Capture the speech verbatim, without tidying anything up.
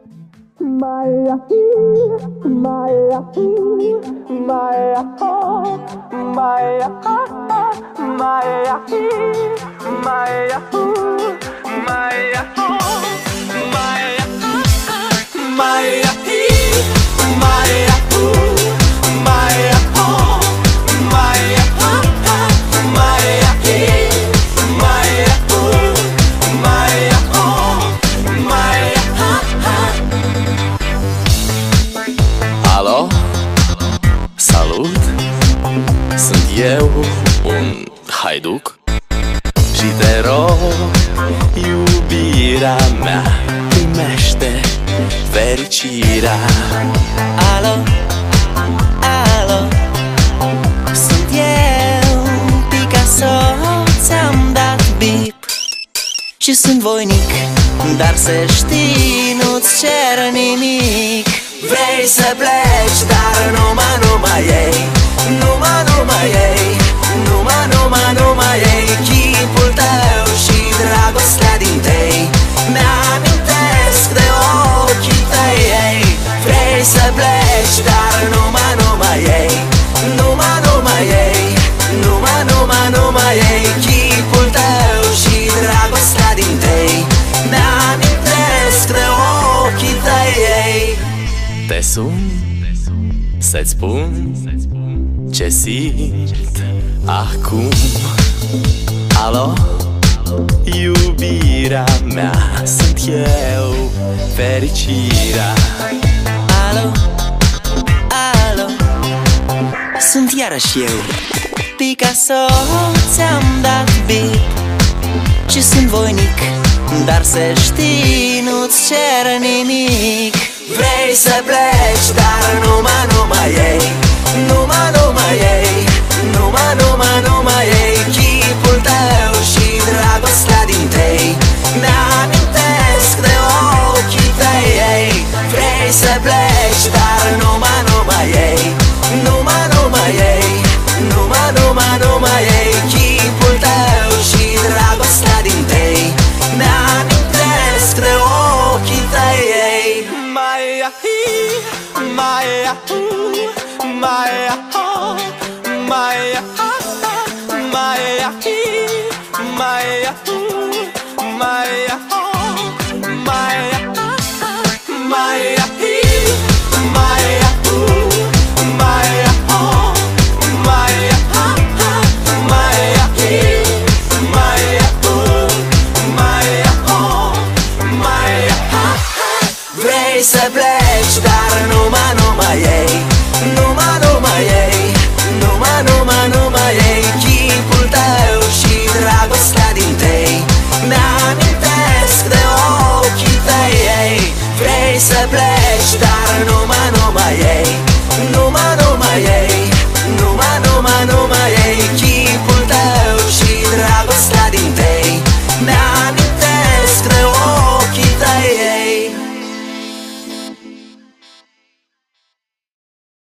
Maya, Maya, Maya, Maya, Maya, Maya, Maya, Maya, Maya, Alo, salut, sunt eu, un haiduc și te rog, iubirea mea, primește fericirea. Alo, alo, sunt eu, Picasso, ți-am dat bip și sunt voinic, dar să știi, nu-ți cer nimic. Vrei să pleci, dar numai, numai ei, numai, numai ei, numai, numai, numai ei, chipul tău și dragostea din tei mi-amintesc de ochii tăi, ei. Vrei să pleci, dar numai, numai ei, numai, numai ei, numai, numai, numai ei, chipul tău și dragostea din tei mi-amintesc de ochii tăi, ei. Te sun să-ți spun ce simt acum. Alo, iubirea mea, sunt eu, fericirea. Alo, alo, sunt iarăși eu, Picasso, ți-am dat bip și sunt voinic, dar să știi, nu-ți cer nimic. Vrei să pleci, dar numai, numai ei, numai, numai ei, numai, numai, numai ei, chipul tău și dragostea din tei mi-amintesc de ochii tăi, ei. Vrei să pleci, dar numai, numai ei, numai, numai ei, numai, numai, numai ei, chipul tău și dragostea din tei mi-amintesc de ochii tăi, ei. Maya, Maya, Maya, Maya, Maya, Maya, Maya, Maya, Maya, Vrei să pleci, dar numai, numai ei,